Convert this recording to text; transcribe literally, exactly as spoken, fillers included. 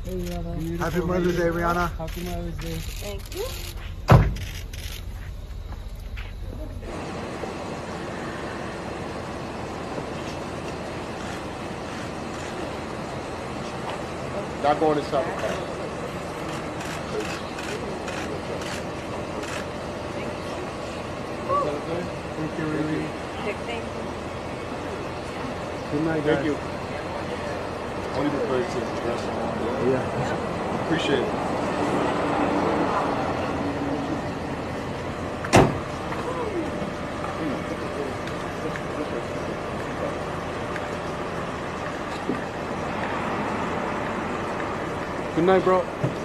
Hey, Rihanna. Happy Mother's Day, Rihanna. Happy Mother's Day. Thank you. Not going inside the car. Thank you, Riri. Thank you. Good night, guys. Thank you. Only prefer to dress on. Yeah. Appreciate it. Good night, bro.